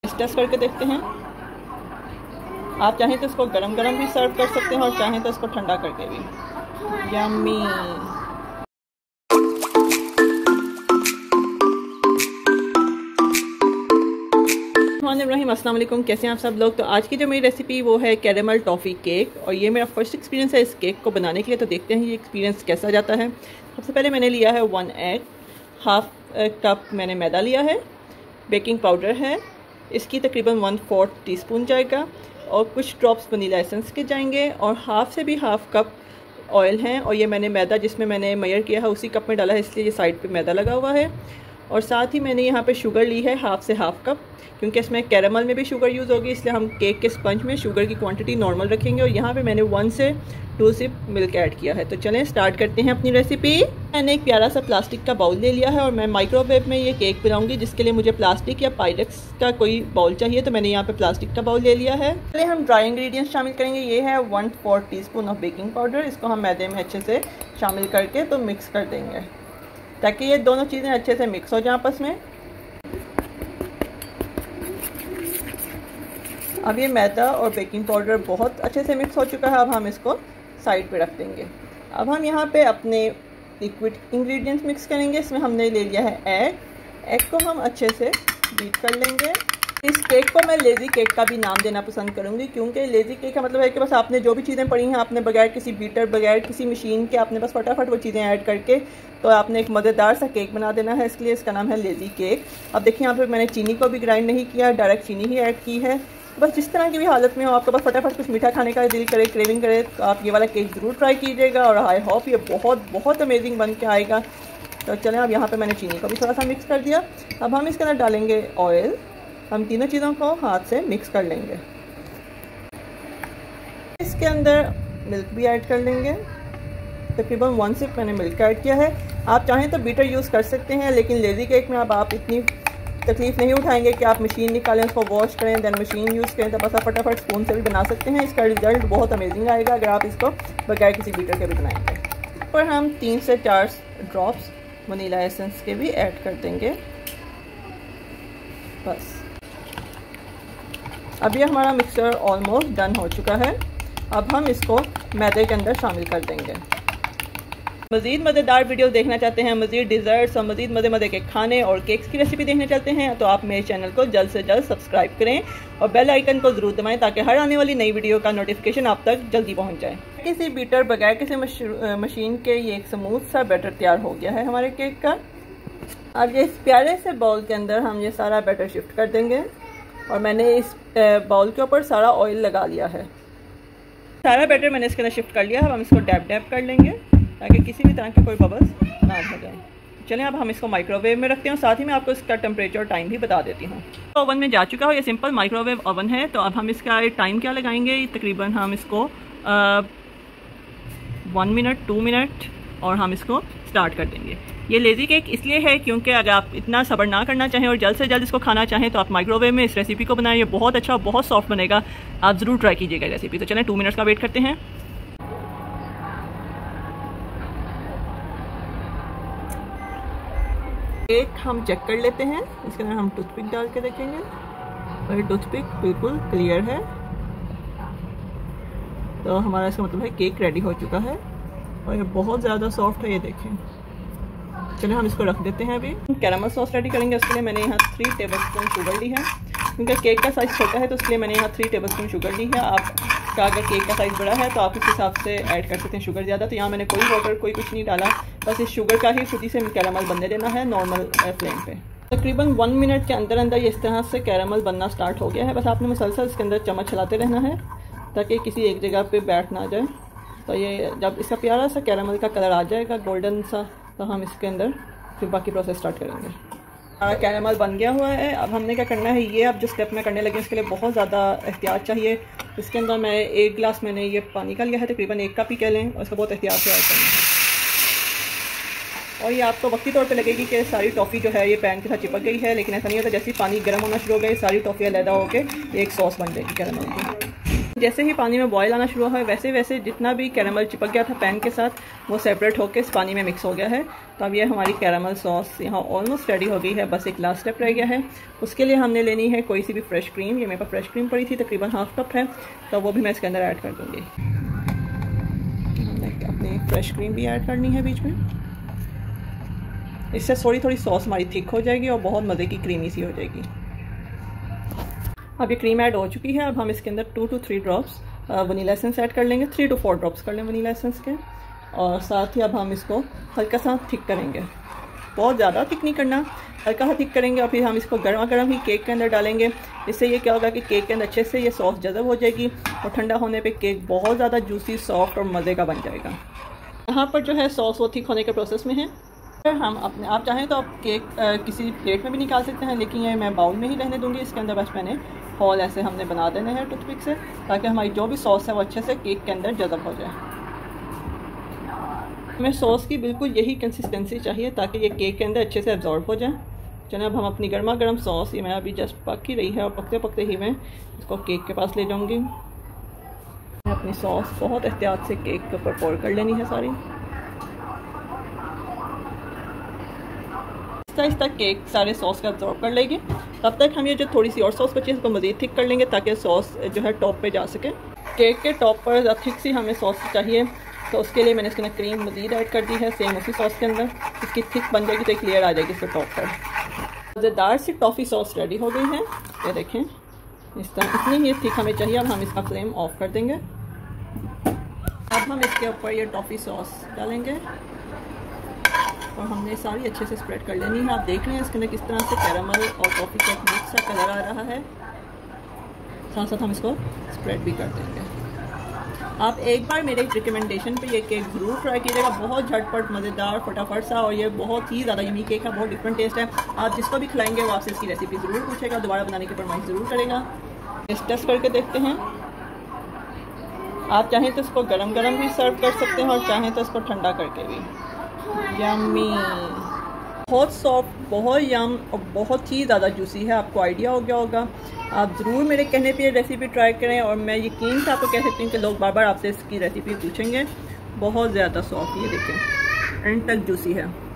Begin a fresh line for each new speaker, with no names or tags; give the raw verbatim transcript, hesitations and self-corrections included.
Test करके देखते हैं। आप चाहें तो इसको गरम गरम भी सर्व कर सकते हैं और चाहें तो इसको ठंडा करके भी। यम्मी। अस्सलाम वालेकुम, कैसे हैं आप सब लोग। तो आज की जो मेरी रेसिपी वो है कैरेमल टॉफ़ी केक, और ये मेरा फर्स्ट एक्सपीरियंस है इस केक को बनाने के लिए। तो देखते हैं ये एक्सपीरियंस कैसा जाता है। सबसे पहले मैंने लिया है वन एग, हाफ कप मैंने मैदा लिया है, बेकिंग पाउडर है, इसकी तकरीबन वन फोर्थ टी स्पून जाएगा, और कुछ ड्रॉप्स वनीला एसेंस के जाएंगे, और हाफ से भी हाफ कप ऑयल हैं। और ये मैंने मैदा जिसमें मैंने मेजर किया है उसी कप में डाला है, इसलिए ये साइड पे मैदा लगा हुआ है। और साथ ही मैंने यहाँ पे शुगर ली है हाफ से हाफ कप, क्योंकि इसमें कैरेमल में भी शुगर यूज़ होगी, इसलिए हम केक के स्पंज में शुगर की क्वांटिटी नॉर्मल रखेंगे। और यहाँ पे मैंने वन से टू सिप मिल्क ऐड किया है। तो चलें स्टार्ट करते हैं अपनी रेसिपी। मैंने एक प्यारा सा प्लास्टिक का बाउल ले लिया है, और मैं माइक्रोवेव में ये केक बनाऊंगी, जिसके लिए मुझे प्लास्टिक या पाइरेक्स का कोई बाउल चाहिए। तो मैंने यहाँ पे प्लास्टिक का बाउल ले लिया है। पहले हम ड्राई इंग्रेडिएंट्स शामिल करेंगे। ये है one fourth teaspoon of baking powder. इसको हम मैदे में अच्छे से शामिल करके तो मिक्स कर देंगे, ताकि ये दोनों चीज़ें अच्छे से मिक्स हो जाएं आपस में। अब ये मैदा और बेकिंग पाउडर बहुत अच्छे से मिक्स हो चुका है। अब हम इसको साइड पे रख देंगे। अब हम यहाँ पे अपने लिक्विड इंग्रेडिएंट्स मिक्स करेंगे। इसमें हमने ले लिया है एग। एग को हम अच्छे से बीट कर लेंगे। इस केक को मैं लेज़ी केक का भी नाम देना पसंद करूँगी, क्योंकि लेज़ी केक का मतलब है कि बस आपने जो भी चीज़ें पड़ी हैं, आपने बगैर किसी बीटर, बगैर किसी मशीन के, आपने बस फटाफट वो चीज़ें ऐड करके तो आपने एक मज़ेदार सा केक बना देना है। इसलिए इसका नाम है लेज़ी केक। अब देखिए यहाँ पर मैंने चीनी को भी ग्राइंड नहीं किया, डायरेक्ट चीनी ही ऐड की है। बस जिस तरह की भी हालत में हो, आपको बस फटाफट कुछ मीठा खाने का दिल करे, क्रेविंग करे, तो आप ये वाला केक ज़रूर ट्राई कीजिएगा, और आई होप ये बहुत बहुत अमेजिंग बन के आएगा। तो चलें, अब यहाँ पे मैंने चीनी को भी थोड़ा सा मिक्स कर दिया। अब हम इसके अंदर डालेंगे ऑयल। हम तीनों चीज़ों को हाथ से मिक्स कर लेंगे। इसके अंदर मिल्क भी ऐड कर लेंगे। तकरीबन वन सिप मैंने मिल्क ऐड किया है। आप चाहें तो बीटर यूज़ कर सकते हैं, लेकिन लेज़ी केक में अब आप इतनी तकलीफ नहीं उठाएंगे कि आप मशीन निकालें, उसको वॉश करें, देन मशीन यूज़ करें। तो बस आप फटाफट स्पून से भी बना सकते हैं। इसका रिजल्ट बहुत अमेजिंग आएगा अगर आप इसको बगैर किसी बीटर के भी बनाएंगे। पर हम तीन से चार ड्रॉप्स वनीला एसेंस के भी ऐड कर देंगे। बस अब ये हमारा मिक्सचर ऑलमोस्ट डन हो चुका है। अब हम इसको मैदे के अंदर शामिल कर देंगे। मज़ीद मज़ेदार वीडियो देखना चाहते हैं, मज़ीद डिज़र्ट्स और मज़ीद मज़े मज़े के खाने और केक्स की रेसिपी देखने चाहते हैं, तो आप मेरे चैनल को जल्द से जल्द सब्सक्राइब करें और बेल आइकन को ज़रूर दबाएं, ताकि हर आने वाली नई वीडियो का नोटिफिकेशन आप तक जल्दी पहुंच जाए। किसी बीटर बगैर किसी मशीन के ये एक स्मूथ सा बैटर तैयार हो गया है हमारे केक का। अब ये इस प्यारे से बाउल के अंदर हम ये सारा बैटर शिफ्ट कर देंगे, और मैंने इस बाउल के ऊपर सारा ऑयल लगा लिया है। सारा बैटर मैंने इसके अंदर शिफ्ट कर लिया है। हम इसको डैप डैप कर लेंगे, ताकि किसी भी तरह के कोई बबल्स ना हो जाए। चलें, अब हम इसको माइक्रोवेव में रखते हैं, और साथ ही मैं आपको इसका टेम्परेचर टाइम भी बता देती हूँ। तो ओवन में जा चुका हो, ये सिंपल माइक्रोवेव ओवन है। तो अब हम इसका टाइम क्या लगाएंगे, तकरीबन हम इसको आ, वन मिनट टू मिनट और हम इसको स्टार्ट कर देंगे। ये लेज़ी केक इसलिए है क्योंकि अगर आप इतना सब्र ना करना चाहें और जल्द से जल्द इसको खाना चाहें, तो आप माइक्रोवेव में इस रेसिपी को बनाएं। ये बहुत अच्छा, बहुत सॉफ्ट बनेगा। आप ज़रूर ट्राई कीजिएगा रेसिपी। तो चलें, टू मिनट्स का वेट करते हैं। केक हम चेक कर लेते हैं। इसके अंदर हम टूथपिक डाल के देखेंगे, और ये टूथपिक बिल्कुल क्लियर है। तो हमारा इसका मतलब है केक रेडी हो चुका है, और ये बहुत ज़्यादा सॉफ्ट है, ये देखें। चलिए हम इसको रख देते हैं। अभी कैरामल सॉस रेडी करेंगे। उसके लिए मैंने यहाँ थ्री टेबल स्पून शुगर ली है, क्योंकि केक का साइज़ छोटा है, तो इसलिए मैंने यहाँ थ्री टेबल स्पून शुगर ली है। आपका अगर केक का साइज़ बड़ा है तो आप इस हिसाब से ऐड कर सकते हैं शुगर ज़्यादा। तो यहाँ मैंने कोई वाटर कोई कुछ नहीं डाला, बस इस शुगर का ही खुद ही से कैरामल बनने देना है नॉर्मल फ्लेम पे। तकरीबन वन मिनट के अंदर अंदर ये इस तरह से कैरामल बनना स्टार्ट हो गया है। बस आपने मुसलसल इसके अंदर चम्मच चलाते रहना है, ताकि किसी एक जगह पे बैठ ना जाए। तो ये जब इसका प्यारा सा कैरामल का कलर आ जाएगा गोल्डन सा, तो हम इसके अंदर फिर बाकी प्रोसेस स्टार्ट करेंगे। हमारा कैरामल बन गया हुआ है। अब हमने क्या करना है, ये अब जो स्टेप में करने लगे उसके लिए बहुत ज़्यादा एहतियात चाहिए। इसके अंदर मैं एक गिलास मैंने ये पानी का लिया है, तकरीबन एक कप ही कह लें, और इसको बहुत एहतियात से ऐड करना है। और ये आपको वक्ती तौर पे लगेगी कि सारी टॉफ़ी जो है ये पैन के साथ चिपक गई है, लेकिन ऐसा नहीं होता। जैसे ही पानी गर्म होना शुरू हो गया, सारी टॉफ़ी अलहदा होकर एक सॉस बन जाएगी कैरामल की। जैसे ही पानी में बॉयल आना शुरू हुआ है वैसे वैसे जितना भी कैरामल चिपक गया था पैन के साथ वो सेपरेट होकर इस पानी में मिक्स हो गया है। तो अब ये हमारी कैरामल सॉस यहाँ ऑलमोस्ट रेडी हो गई है। बस एक लास्ट स्टेप रह गया है। उसके लिए हमने लेनी है कोई सी भी फ्रेश क्रीम। ये मेरे पास फ्रेश क्रीम पड़ी थी, तकरीबन हाफ कप है, तो वो भी मैं इसके अंदर ऐड कर दूँगी। हमने अपनी फ्रेश क्रीम भी ऐड करनी है बीच में। इससे थोड़ी थोड़ी सॉस हमारी थिक हो जाएगी और बहुत मज़े की क्रीमी सी हो जाएगी। अब ये क्रीम ऐड हो चुकी है। अब हम इसके अंदर two two three drops vanilla essence add कर लेंगे। थ्री टू फोर ड्रॉप्स कर लें वनीला एसेंस के। और साथ ही अब हम इसको हल्का सा थिक करेंगे, बहुत ज़्यादा थिक नहीं करना, हल्का सा थिक करेंगे। और फिर हम इसको गर्मा गर्म ही केक के अंदर डालेंगे। इससे ये क्या होगा कि केक के अंदर अच्छे से ये सॉस जज़ब हो जाएगी और ठंडा होने पे केक बहुत ज़्यादा जूसी, सॉफ्ट और मज़े का बन जाएगा। यहाँ पर जो है सॉस वो थिक होने के प्रोसेस में है। हम अपने आप चाहें तो आप केक आ, किसी प्लेट में भी निकाल सकते हैं, लेकिन ये मैं बाउल में ही रहने दूँगी। इसके अंदर बस मैंने होल ऐसे हमने बना देने हैं टूथपिक से, ताकि हमारी जो भी सॉस है वो अच्छे से केक के अंदर जज़ब हो जाए। हमें सॉस की बिल्कुल यही कंसिस्टेंसी चाहिए ताकि ये केक के अंदर अच्छे से एब्जॉर्ब हो जाए। चलिए अब हम अपनी गर्मा गर्म सॉस, ये मैं अभी जस्ट पक ही रही है और पकते पकते ही मैं इसको केक के पास ले जाऊँगी। अपनी सॉस बहुत एहतियात से केक के ऊपर पोर कर लेनी है सारी। आहिस्ता केक सारे सॉस का एब्जॉर्ब कर लेगी। तब तक हम ये जो थोड़ी सी और सॉस बची है इसको मज़ीद थिक कर लेंगे ताकि सॉस जो है टॉप पे जा सके। केक के टॉप पर थिक सी हमें सॉस चाहिए, तो उसके लिए मैंने इसके अंदर क्रीम मज़ीद ऐड कर दी है सेम उसी सॉस के अंदर। इसकी थिक बन जाएगी तो एक लेयर आ जाएगी इसके टॉप पर। मज़ेदार सी टॉफ़ी सॉस रेडी हो गई है। ये देखें इस तरह, इतनी ही थिक हमें चाहिए। अब हम इसका फ्लेम ऑफ कर देंगे। अब हम इसके ऊपर ये टॉफ़ी सॉस डालेंगे और हमने सारी अच्छे से स्प्रेड कर लेनी है। आप देख रहे हैं इसके अंदर किस तरह से कैरामल और टॉफ़ी का मिक्स सा कलर आ रहा है। साथ साथ हम इसको स्प्रेड भी कर देंगे। आप एक बार मेरे रिकमेंडेशन पे ये केक ज़रूर ट्राई कीजिएगा। बहुत झटपट, मज़ेदार, फटाफट सा, और ये बहुत ही ज़्यादा यूनिक केक है। बहुत डिफरेंट टेस्ट है। आप जिसको भी खिलाएंगे वो आपसे इसकी रेसिपी ज़रूर पूछेगा, दोबारा बनाने की फरमाइश ज़रूर करेगा। इस टेस्ट करके देखते हैं। आप चाहें तो इसको गरम गरम भी सर्व कर सकते हैं और चाहें तो इसको ठंडा करके भी। यम्मी, बहुत सॉफ्ट, बहुत यम और बहुत ही ज़्यादा जूसी है। आपको आइडिया हो गया होगा। आप ज़रूर मेरे कहने पे ये रेसिपी ट्राई करें और मैं यकीन से आपको कह सकती हूँ कि लोग बार बार आपसे इसकी रेसिपी पूछेंगे। बहुत ज़्यादा सॉफ्ट, ये देखें एंड तक जूसी है।